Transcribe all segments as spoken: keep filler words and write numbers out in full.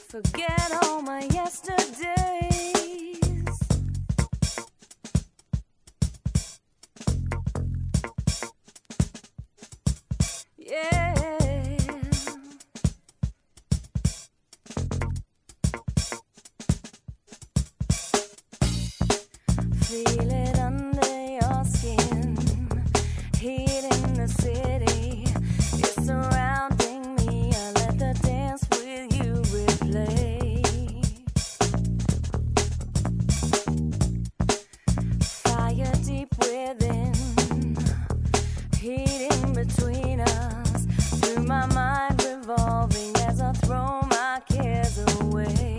Forget all my yesterdays. Yeah. Feel it under your skin, heat in the city. You're surrounding me. I let the dance with you replay. Fire deep within, heating between us. Through my mind revolving as I throw my cares away.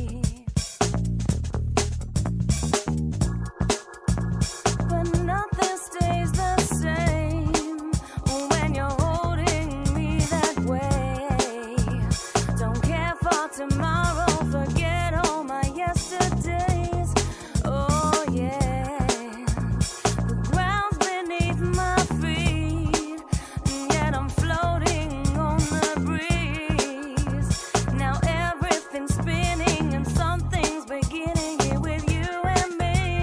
But nothing stays the same when you're holding me that way. Don't care for tomorrow, forget all my yesterdays. Oh yeah, the ground's beneath my feet, and yet I'm floating on the breeze. Now everything's spinning and something's beginning here with you and me.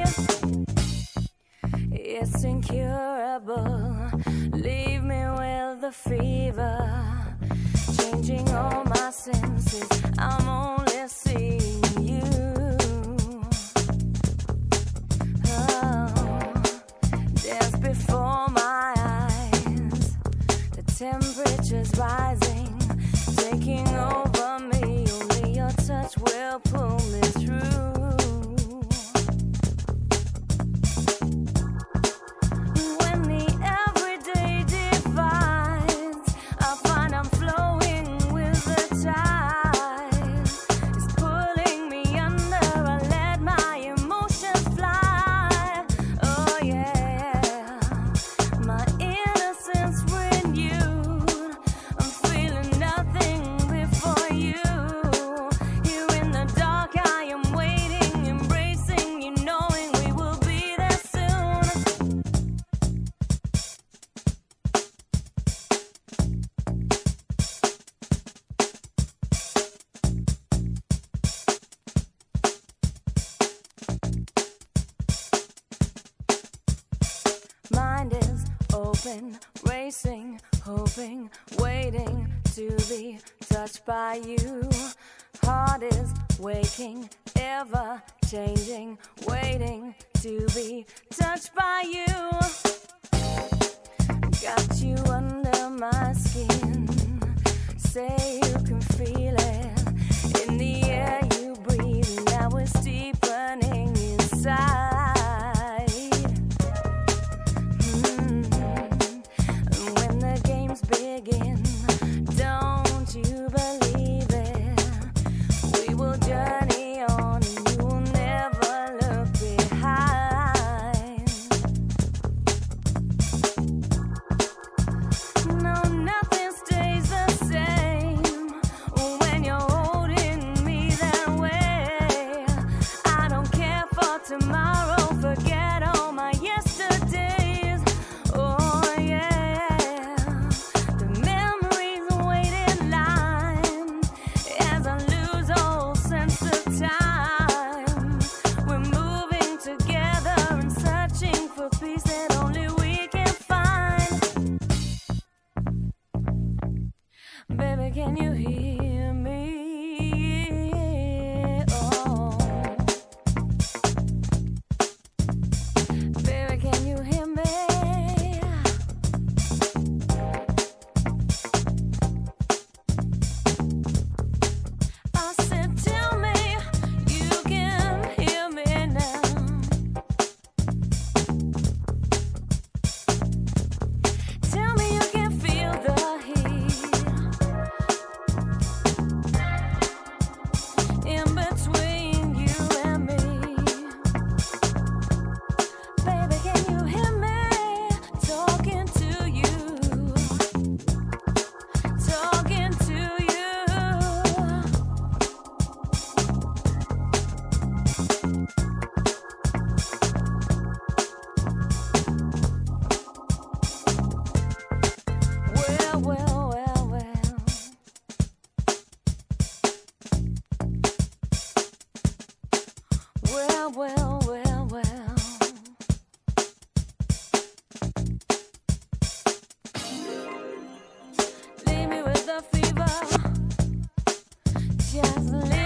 It's incurable, leave me with the fever, changing all my senses, I'm only seeing you. Oh, dance before my eyes, the temperature's rising, taking over me, only your touch will pull me through. When the everyday divides, I find I'm flowing with the tide. It's pulling me under, I let my emotions fly. Oh yeah, my innocence renewed. I'm feeling nothing before you. Here in the dark I am waiting, embracing you, knowing we will be there soon. Mind is open, racing, hoping, waiting to be touched by you. Heart is waking, ever changing, waiting to be touched by you. Got you under my skin, say you can feel it in the air you breathe. Now it's deepening inside. Mm. And when the games begin, don't you believe it? We will journey on and you will never look behind. No, nothing stays the same when well, well, well, well. Leave me with the fever. Just leave